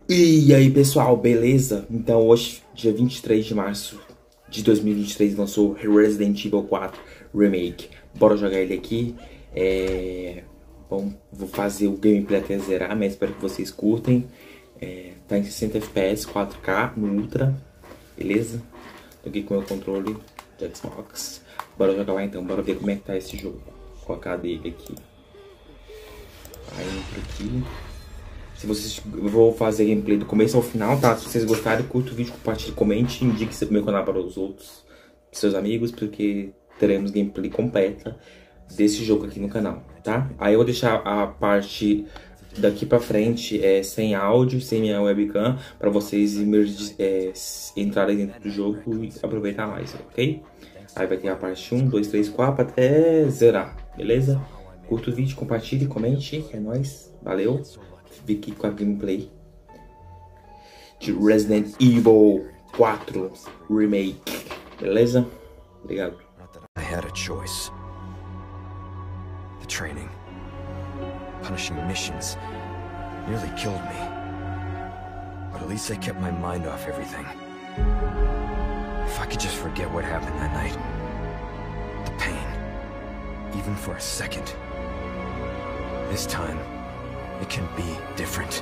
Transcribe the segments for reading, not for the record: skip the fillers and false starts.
E aí, pessoal, beleza? Então, hoje, dia 23 de março de 2023, lançou Resident Evil 4 Remake. Bora jogar ele aqui. Bom, vou fazer o gameplay até zerar, mas espero que vocês curtem. Tá em 60 FPS, 4K no Ultra, beleza? Tô aqui com o meu controle de Xbox. Bora jogar lá então, bora ver como é que tá esse jogo. Vou colocar dele aqui. Aí, entro aqui. Se vocês, eu vou fazer gameplay do começo ao final, tá? Se vocês gostarem, curta o vídeo, compartilhe, comente, indique seu meu canal para os outros, seus amigos, porque teremos gameplay completa desse jogo aqui no canal, tá? Aí eu vou deixar a parte daqui pra frente sem áudio, sem minha webcam, para vocês entrarem dentro do jogo e aproveitar mais, ok? Aí vai ter a parte 1, 2, 3, 4 até zerar, beleza? Curta o vídeo, compartilhe, comente, é nóis, valeu! Fique com a gameplay de Resident Evil 4 Remake, beleza? Obrigado. I had a choice. The training, punishing missions, nearly killed me. But at least I kept my mind off everything. If I could just forget what happened that night, the pain, even for a second. This time, it can be different.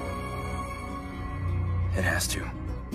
It has to.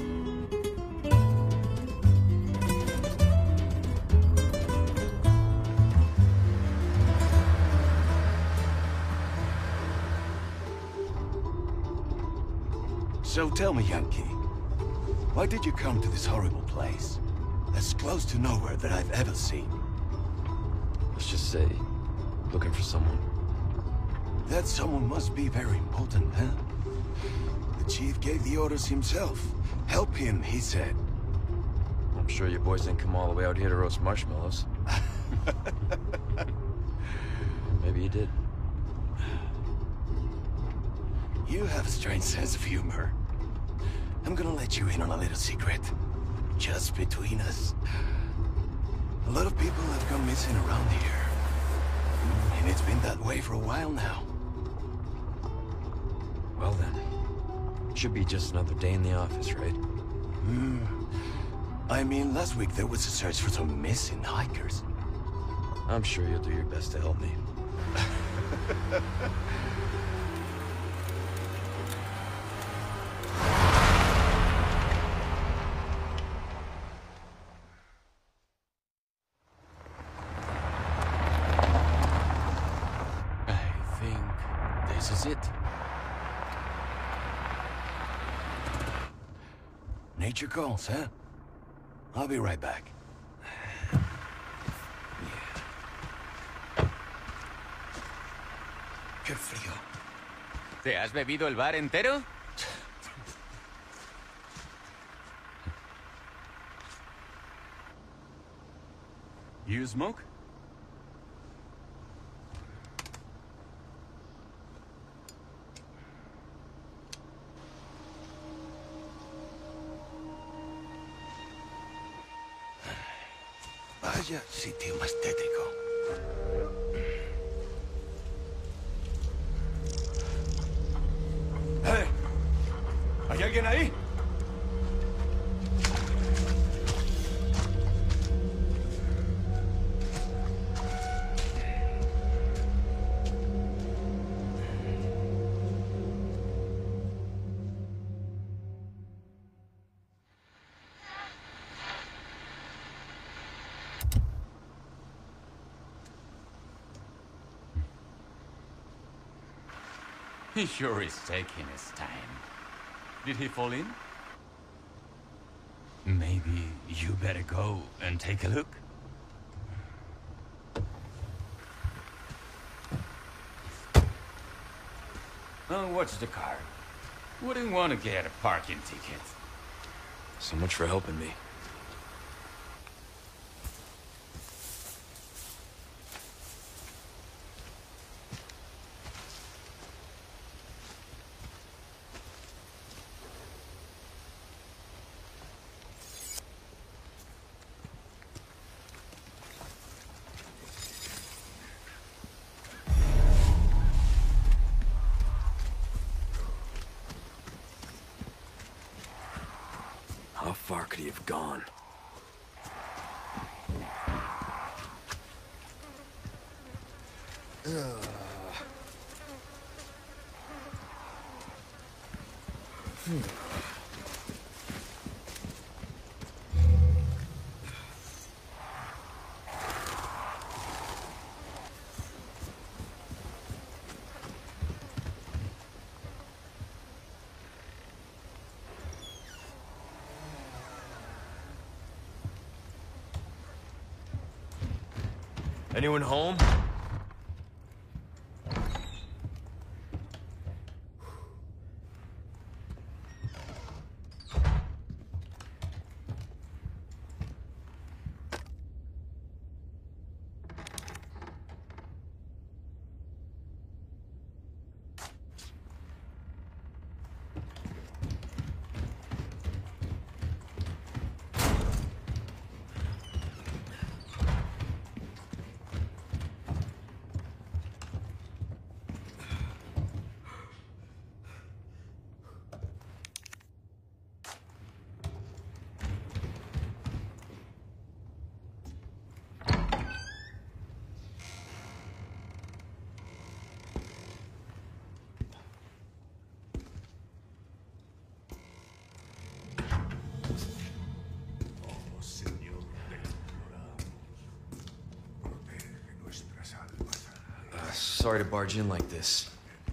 So tell me, Yankee, why did you come to this horrible place? As close to nowhere that I've ever seen. Let's just say, looking for someone. That someone must be very important, huh? The chief gave the orders himself. Help him, he said. I'm sure you boys didn't come all the way out here to roast marshmallows. Maybe you did. You have a strange sense of humor. I'm gonna let you in on a little secret. Just between us. A lot of people have gone missing around here. And it's been that way for a while now. Well then, should be just another day in the office, right? I mean, last week there was a search for some missing hikers. I'm sure you'll do your best to help me. I think this is it. Nature calls, huh? I'll be right back. Qué frío. ¿Te has bebido el bar entero? You smoke? Vaya sitio más tétrico. ¡Eh! ¿Hay alguien ahí? He sure is taking his time. Did he fall in? Maybe you better go and take a look. Oh, watch the car. Wouldn't want to get a parking ticket. So much for helping me. How far could he have gone? Anyone home? Sorry to barge in like this.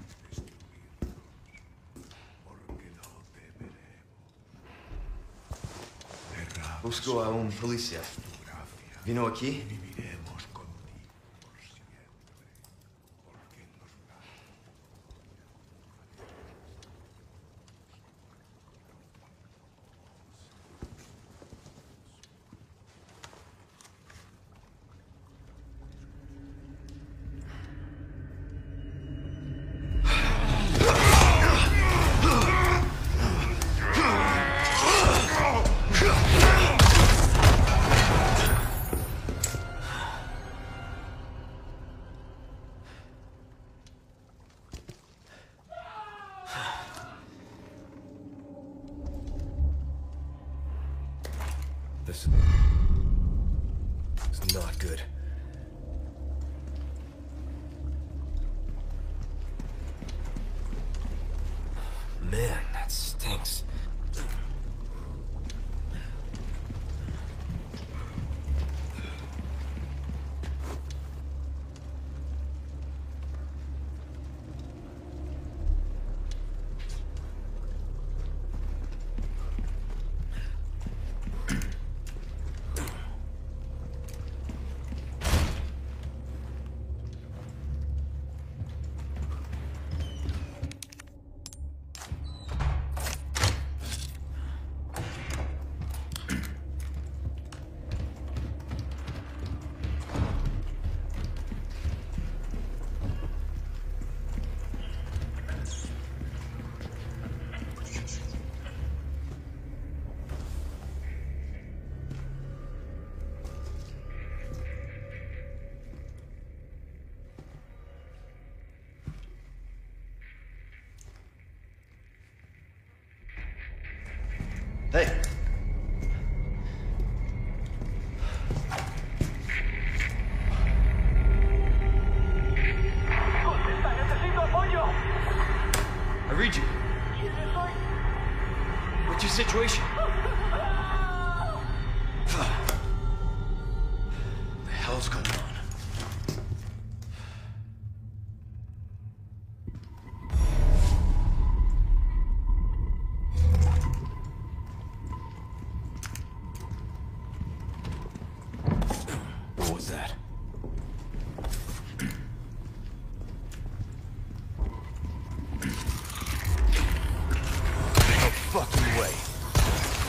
Busco a un policía. Vino aquí? This is not good. Man, that stinks. Hey. I read you. What's your situation? What the hell's going on? What was that? No fucking way.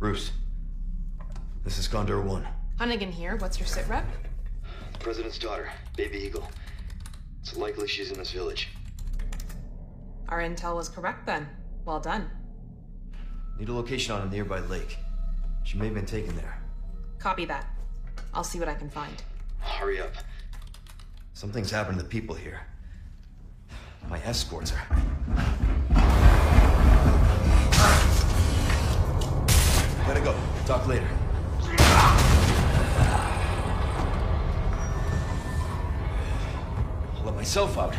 Bruce, this is Condor 1. Hunnigan here. What's your sit rep? The President's daughter, Baby Eagle. It's likely she's in this village. Our intel was correct then. Well done. Need a location on a nearby lake. She may have been taken there. Copy that. I'll see what I can find. Hurry up. Something's happened to the people here. My escorts are... Gotta go. Talk later. I'll let myself out.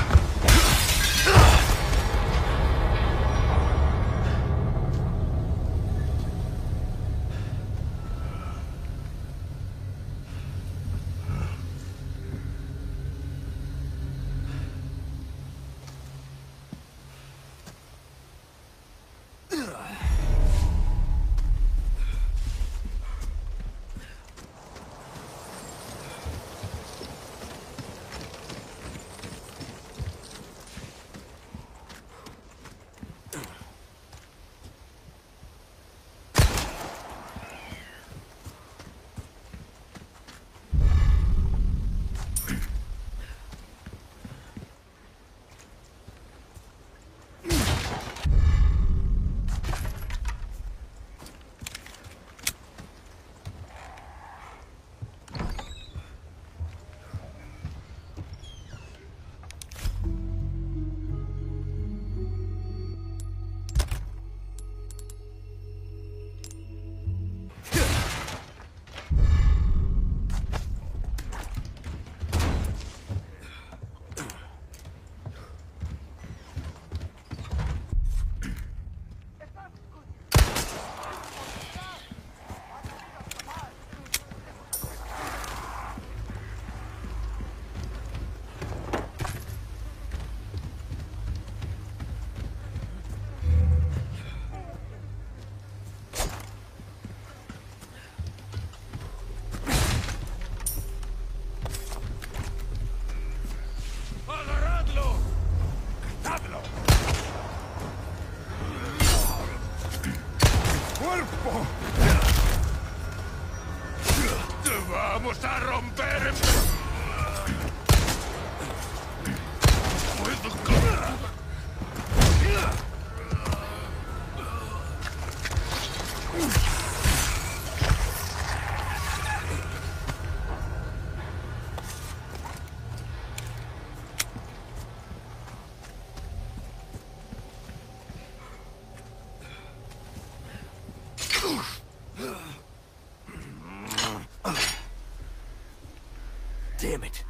¡Vamos a romper! Damn it.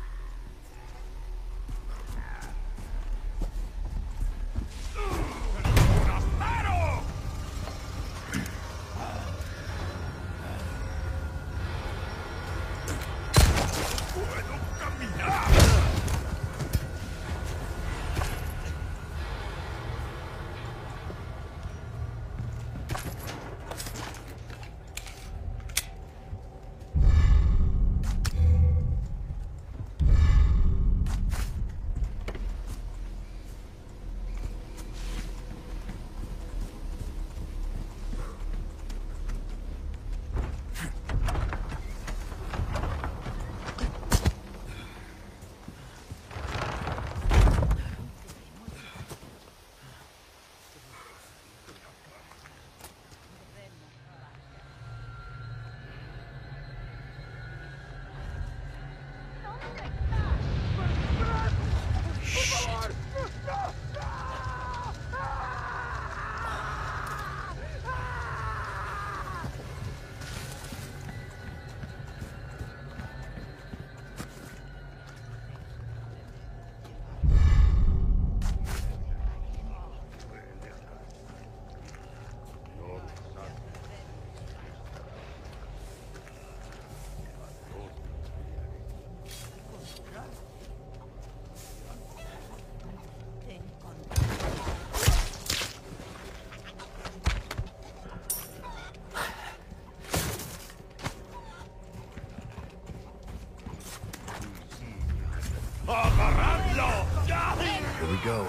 Here we go.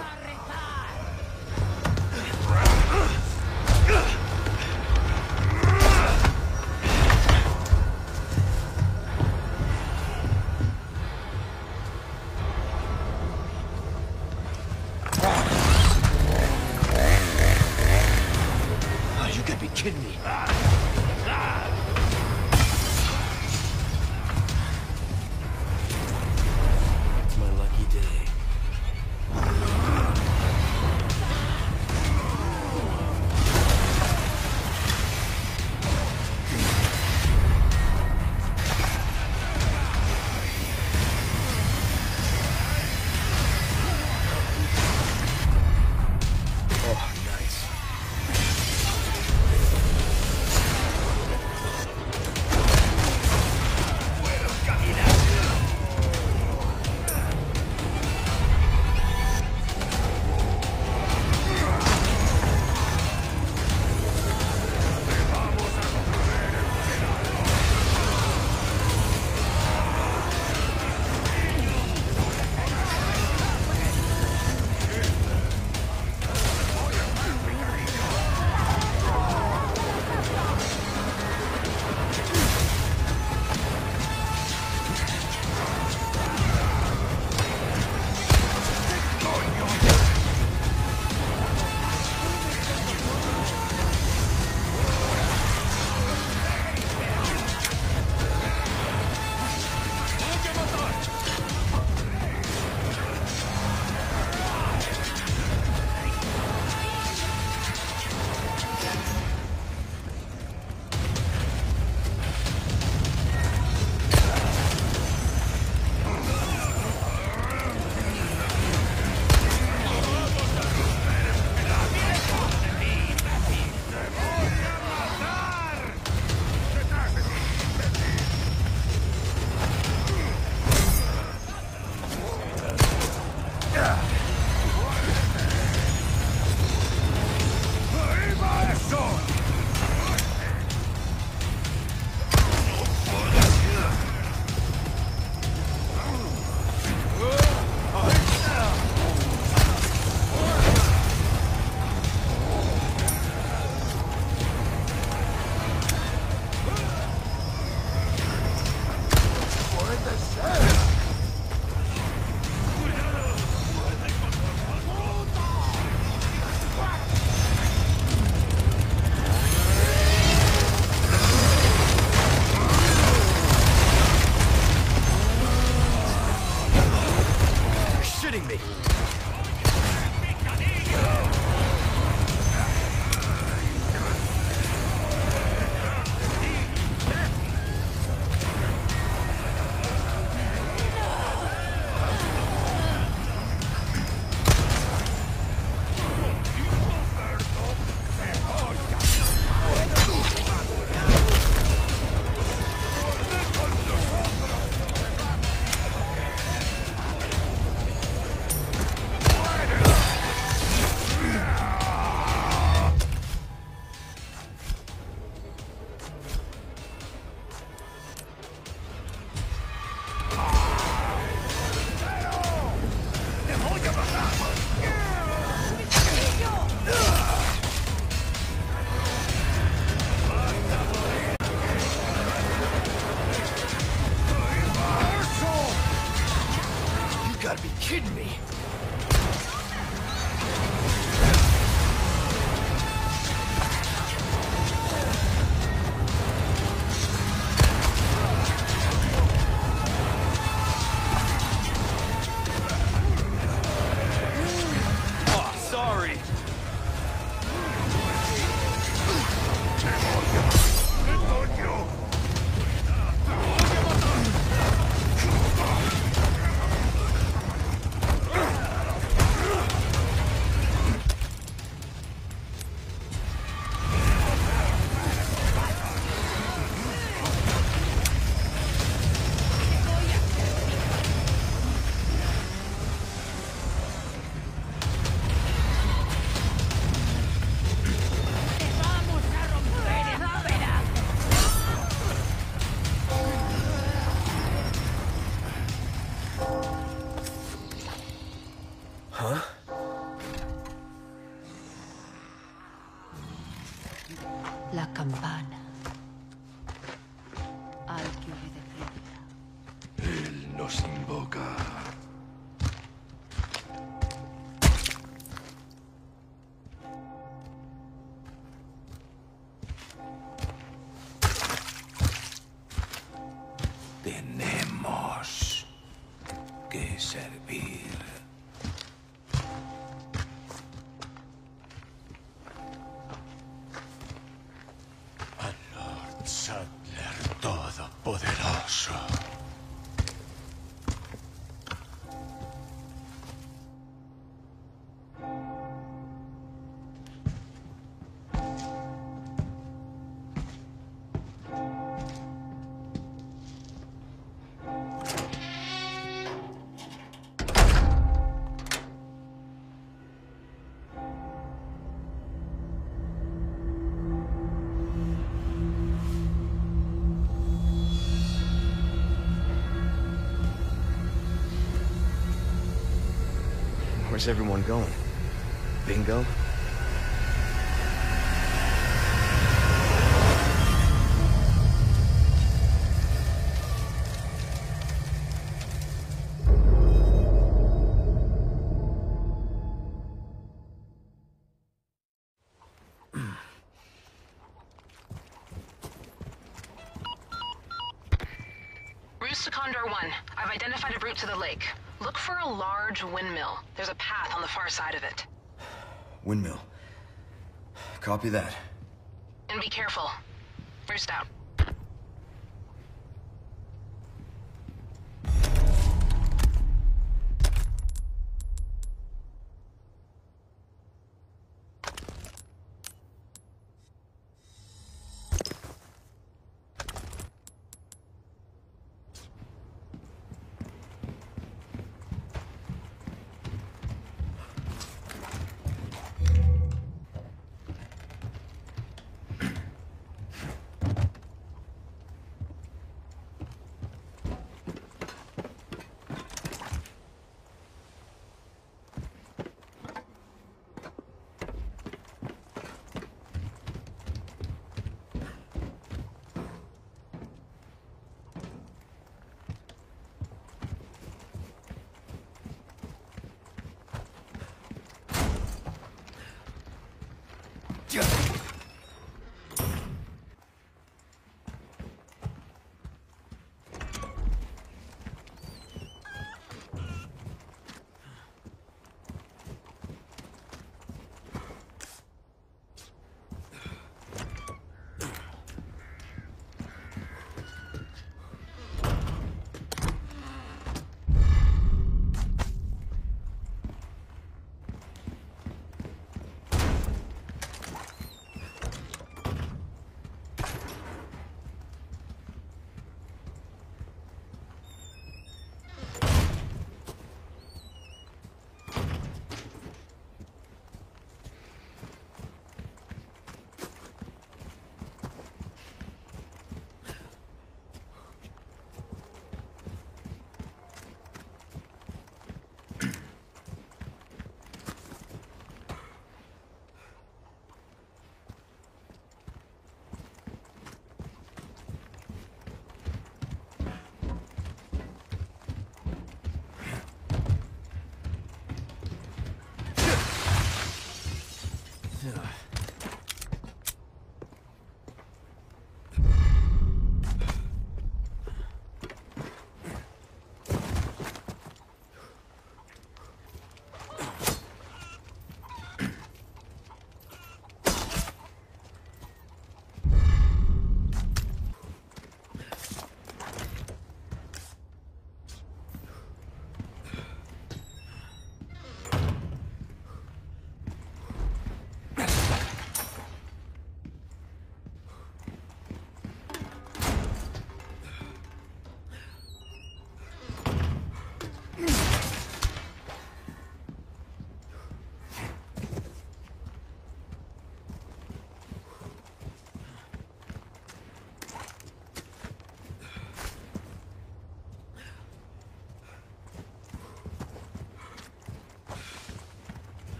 los invoca. Tenemos que servir. Al Lord Saddler Todopoderoso. Where's everyone going? Bingo? Roost to Condor 1. I've identified a route to the lake. Look for a large windmill. There's a path on the far side of it. Windmill. Copy that. And be careful. Roost out. Hey, 'em.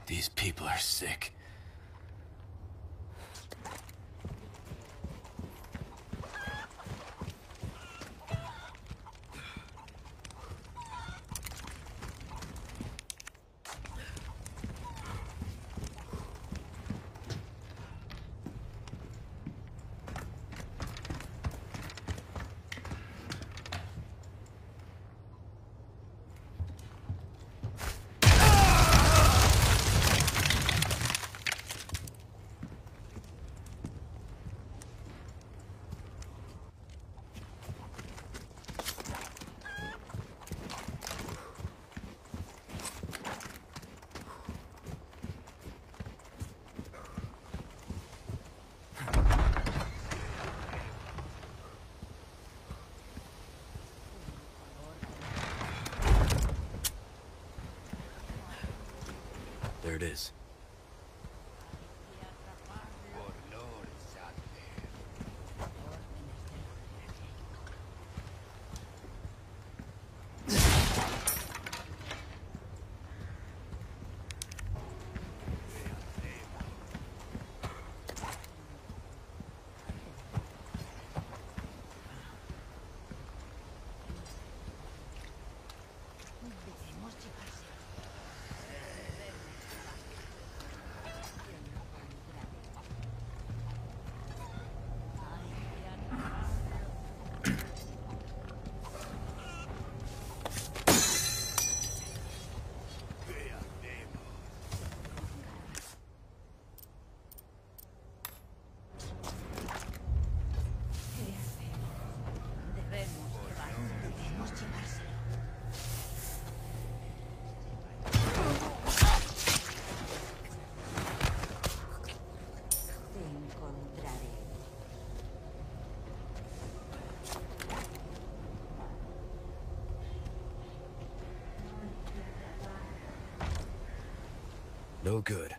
These people are sick. There it is. No good.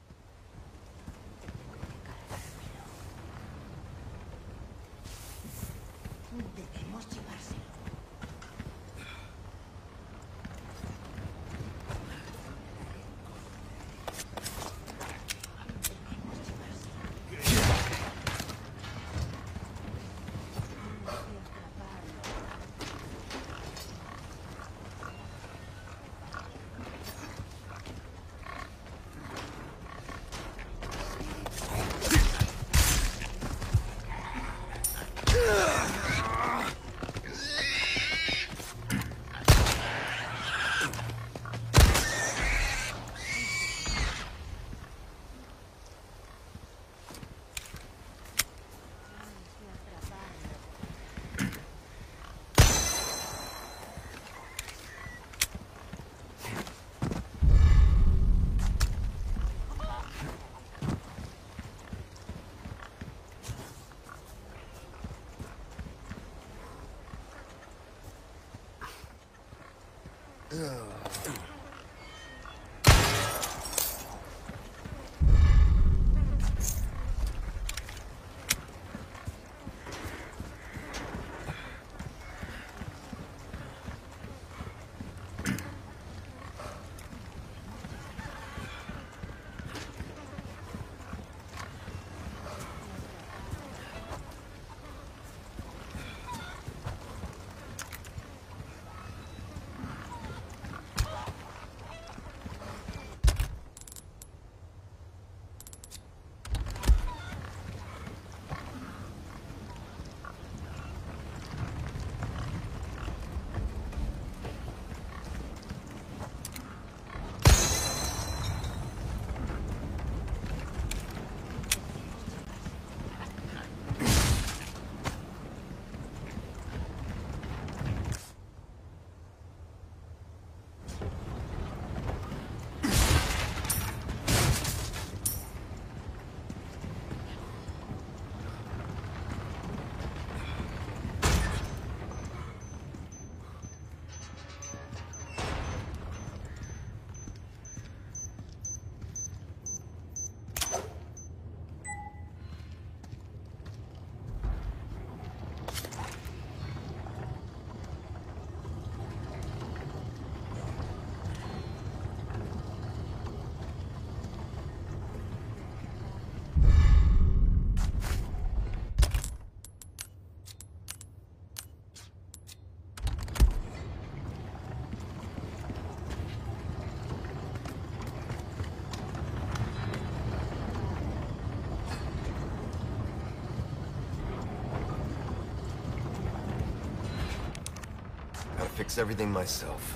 fix everything myself.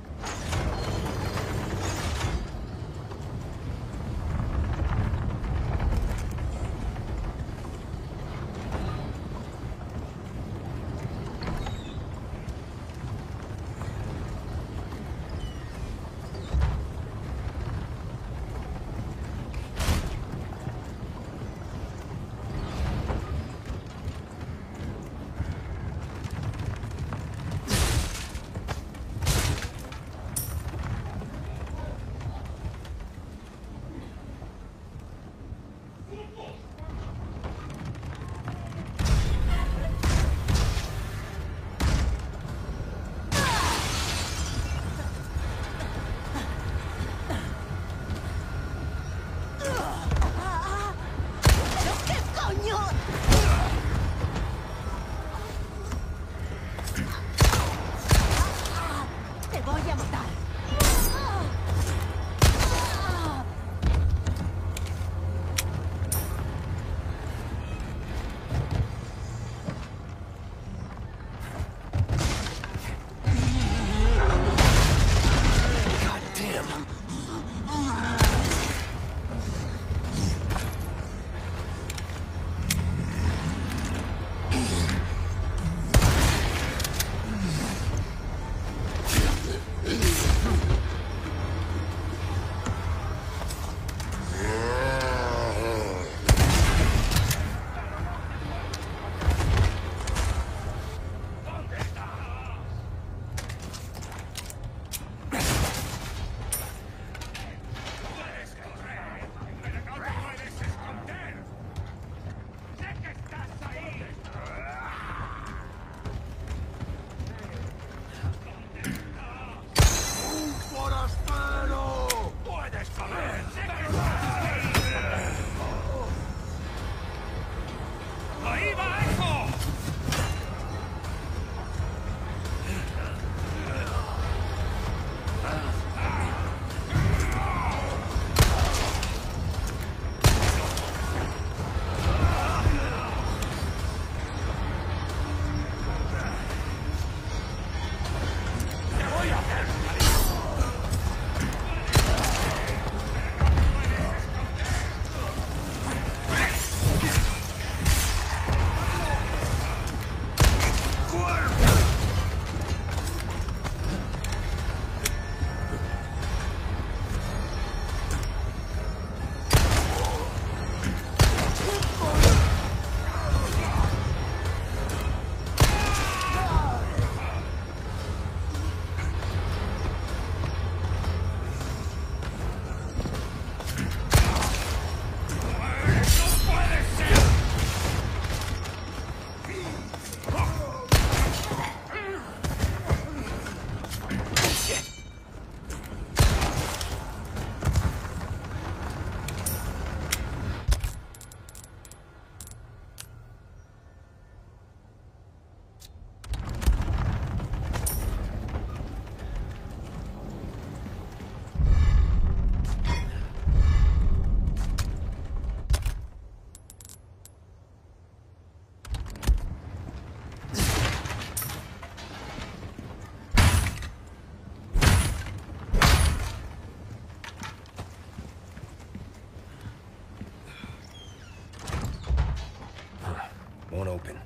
Won't open.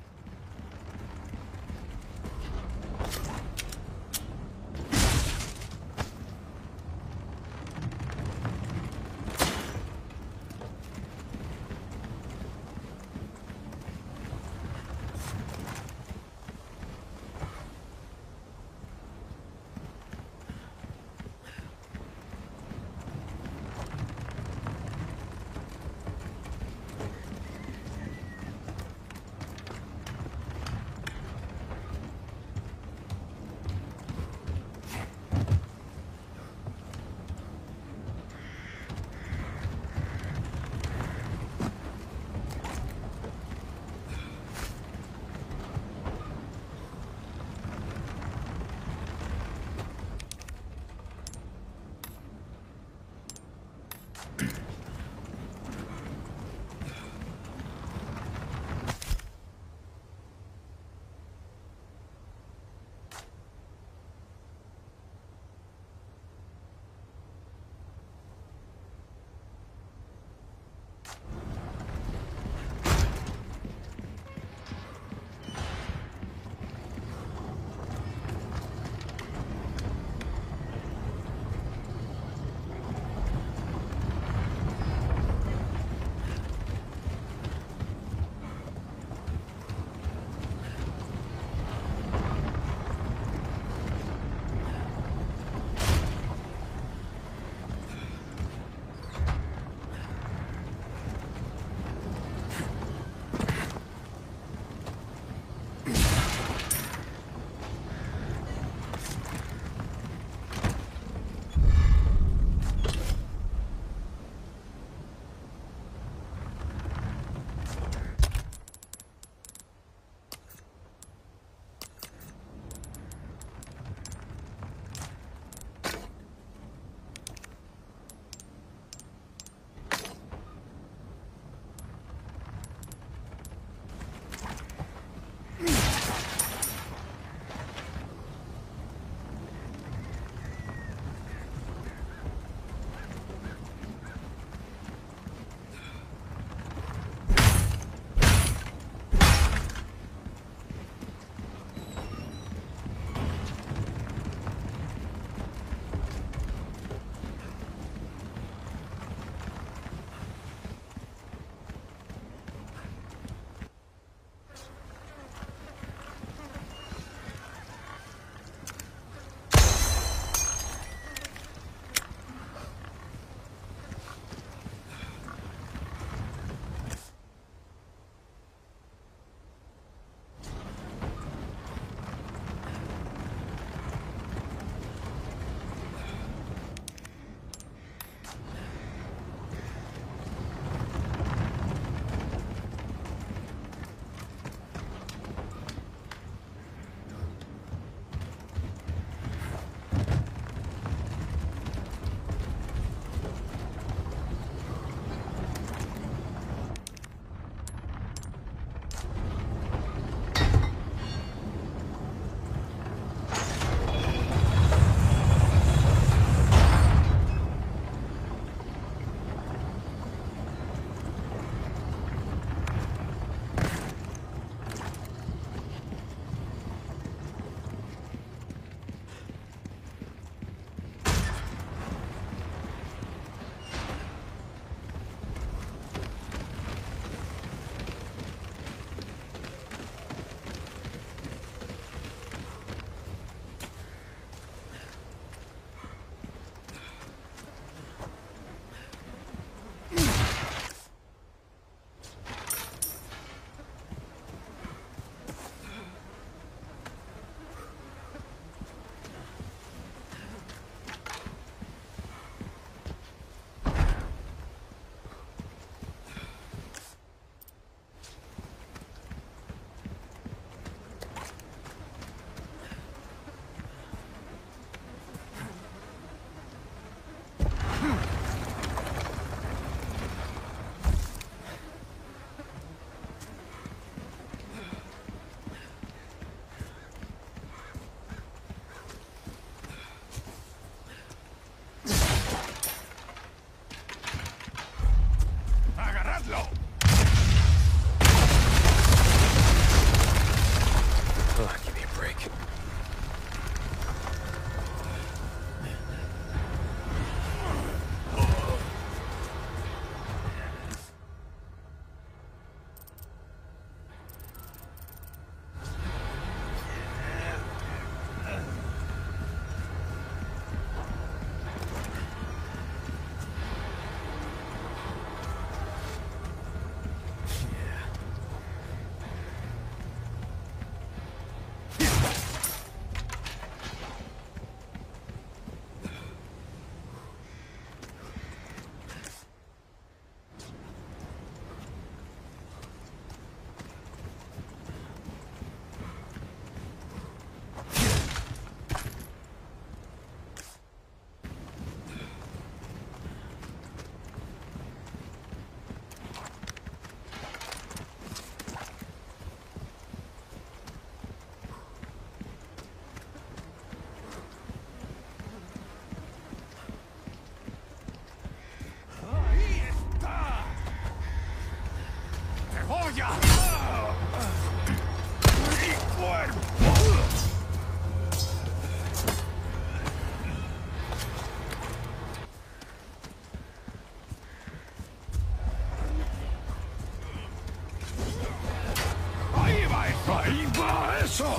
¡Ahí va eso!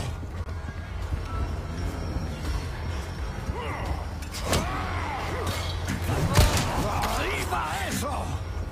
¡Ahí va eso!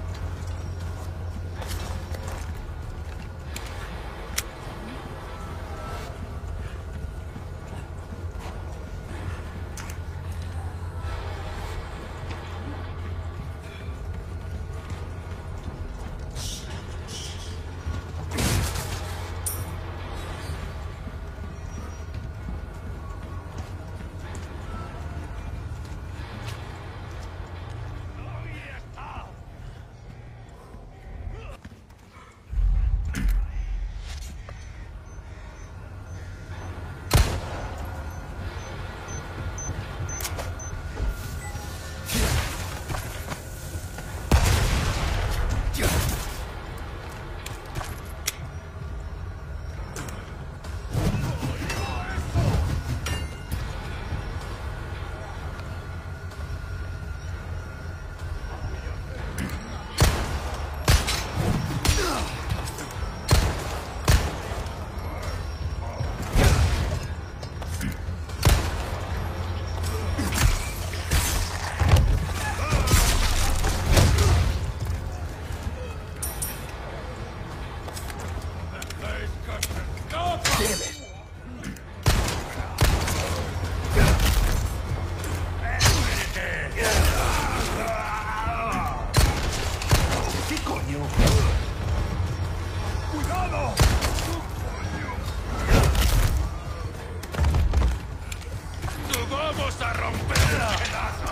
¡Vamos a romper el pedazo!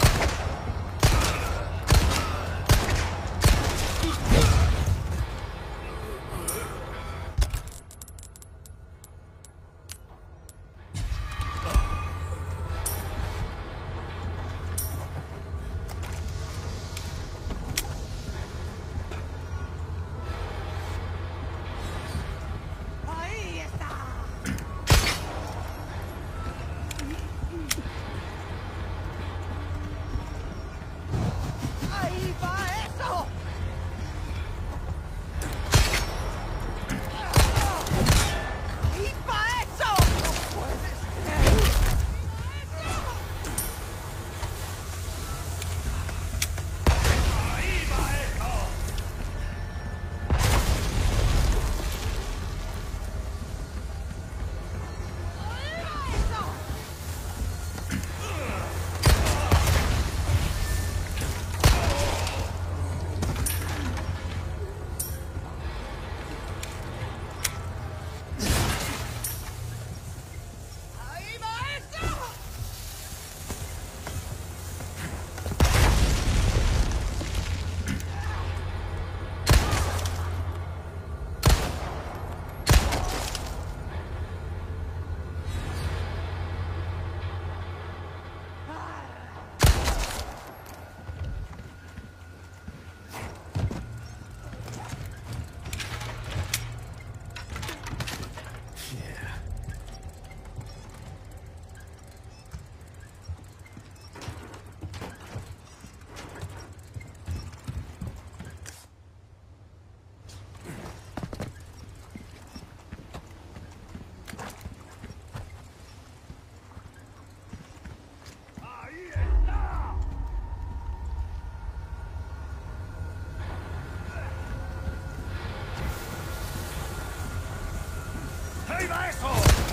¡Ahí va eso!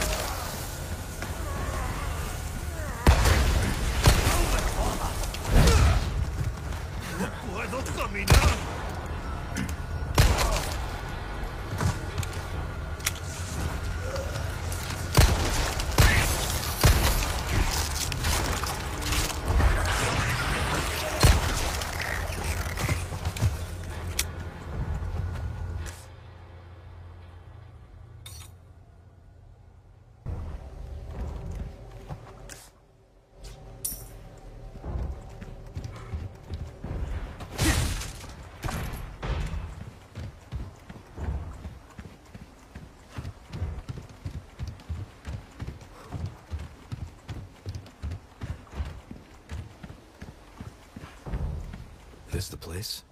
¡No puedo caminar! this the place?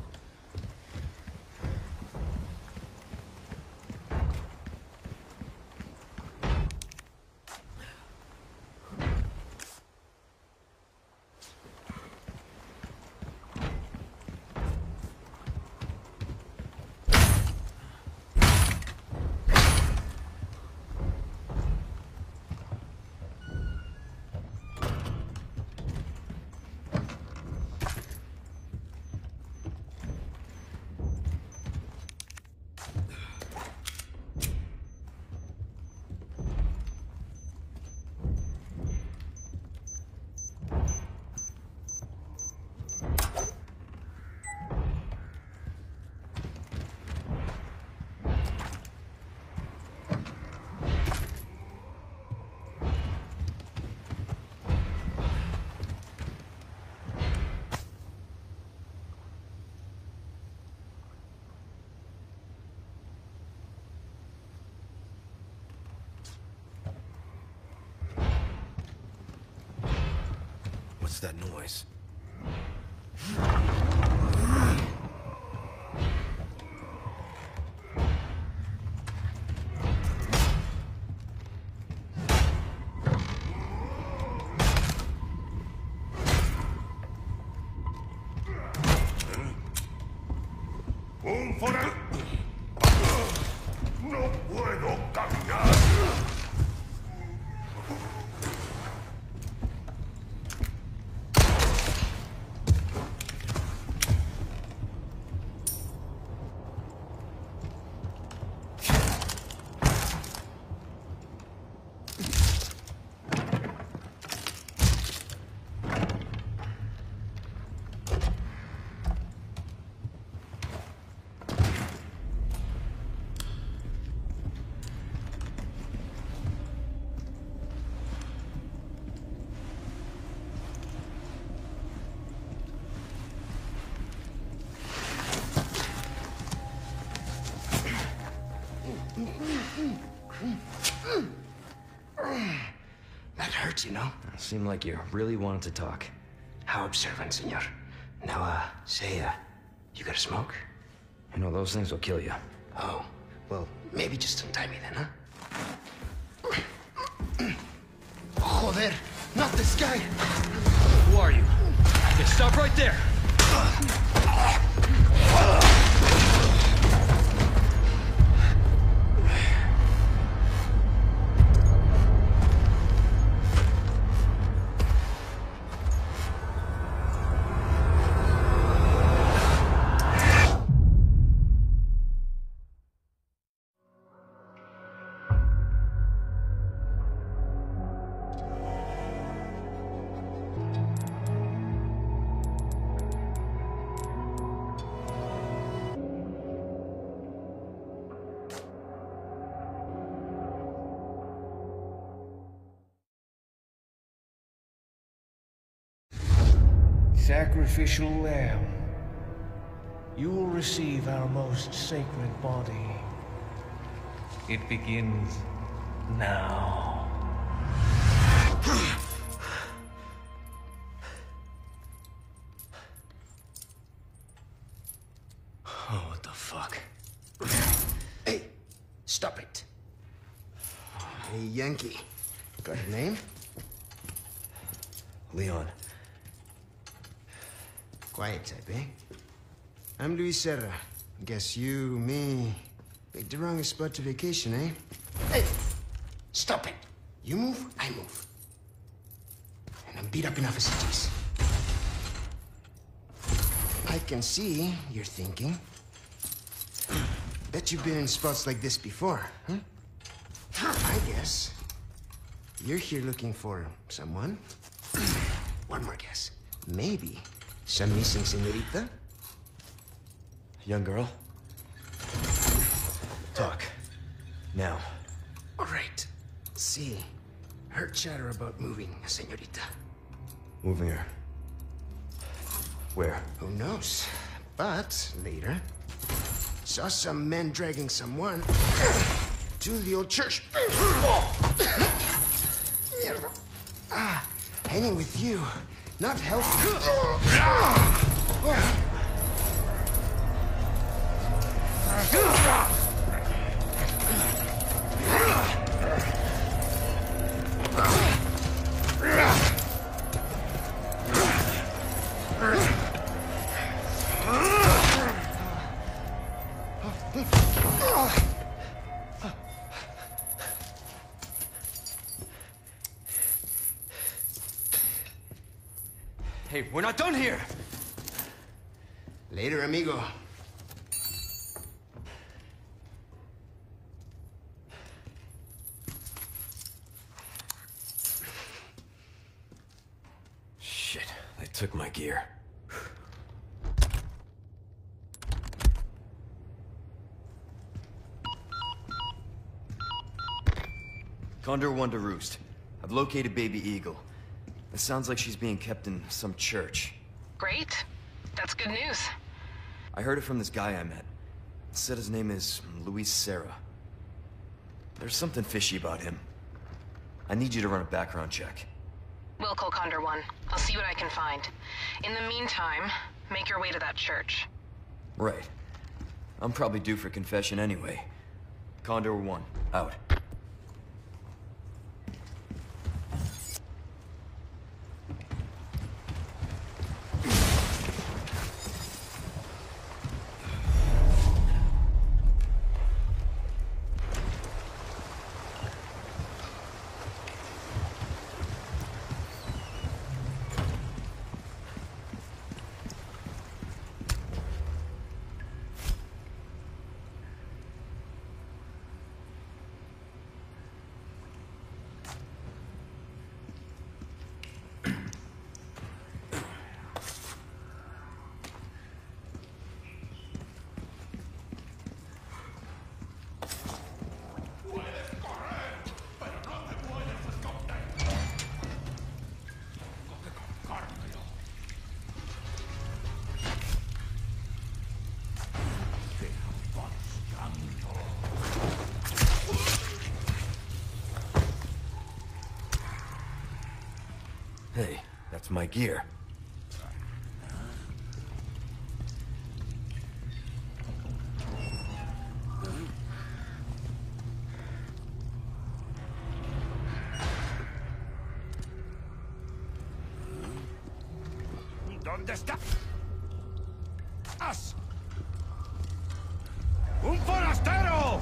What's that noise? No puedo caminar. That hurts, you know? Seemed like you really wanted to talk. How observant, senor. Now, say, you got a smoke? You know, those things will kill you. Oh, well, maybe just untie me then, huh? Joder, not this guy! Who are you? Okay, stop right there! Sacrificial lamb, you will receive our most sacred body. It begins now. Oh, what the fuck? Hey, stop it. Hey, Yankee. Got a name? Leon. Quiet type, eh? I'm Luis Serra. Guess you, me, picked the wrongest spot to vacation, eh? Hey! Stop it! You move, I move. And I'm beat up enough as it is. I can see you're thinking. Bet you've been in spots like this before, huh? I guess you're here looking for someone. One more guess. Maybe some missing señorita? Young girl? Talk. Now. All right. See, heard chatter about moving a señorita. Moving her. Where? Who knows? But later, saw some men dragging someone to the old church. Hanging with you, not healthy. Hey, we're not done here! Later, amigo. Shit, they took my gear. Condor 1 to Roost. I've located Baby Eagle. It sounds like she's being kept in some church. Great. That's good news. I heard it from this guy I met. Said his name is Luis Serra. There's something fishy about him. I need you to run a background check. We'll call Condor 1. I'll see what I can find. In the meantime, make your way to that church. Right. I'm probably due for confession anyway. Condor 1, out. Hey, that's my gear. ¿Dónde está? ¡As! ¡Un forastero!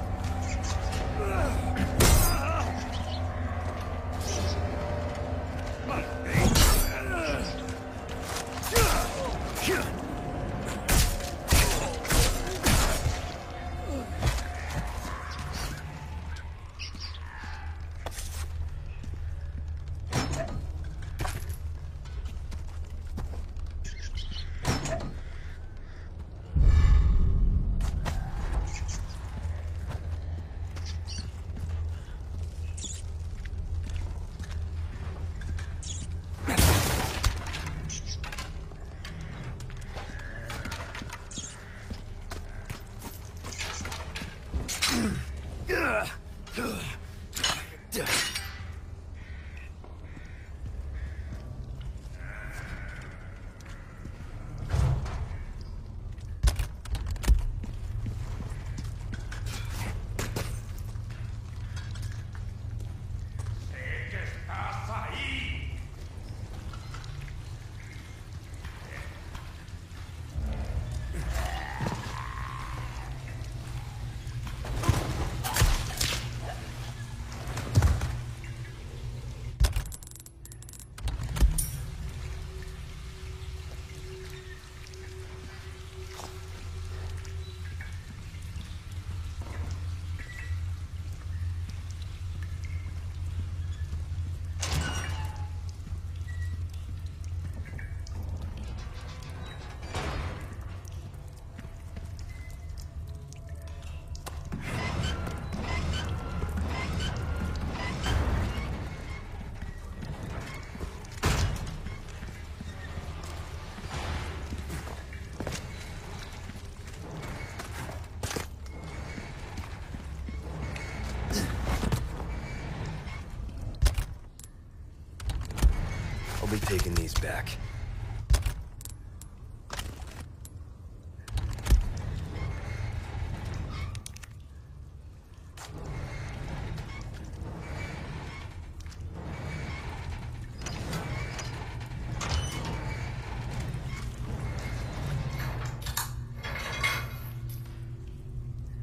I'll be taking these back.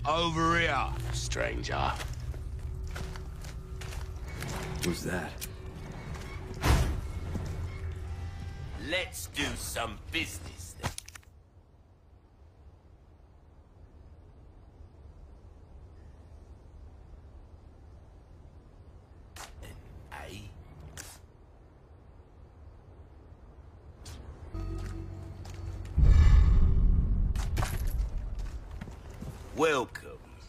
Over here, stranger. Who's that? Let's do some business then. Eh? Welcome.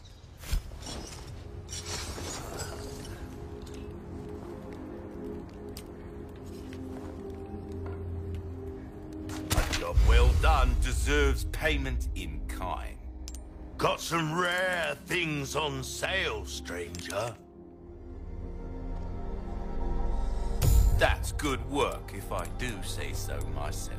A job well done deserves payment in kind. Got some rare things on sale, stranger. That's good work, if I do say so myself.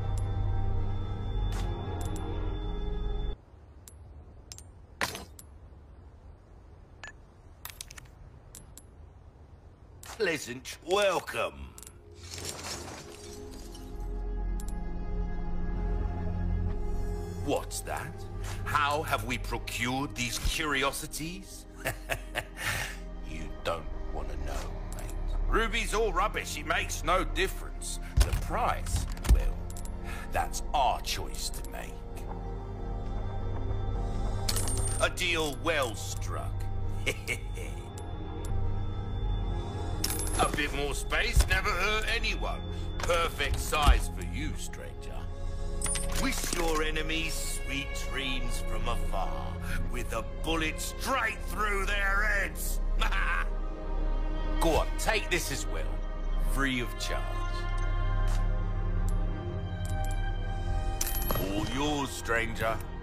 Pleasant welcome. What's that? How have we procured these curiosities? You don't want to know, mate. Ruby's all rubbish. It makes no difference. The price, well, that's our choice to make. A deal well struck. A bit more space never hurt anyone. Perfect size for you, stranger. Wish your enemies sweet dreams from afar, with a bullet straight through their heads. Go on, take this as well, free of charge. All yours, stranger.